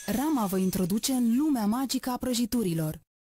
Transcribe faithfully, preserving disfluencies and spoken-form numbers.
Rama vă introduce în lumea magică a prăjiturilor.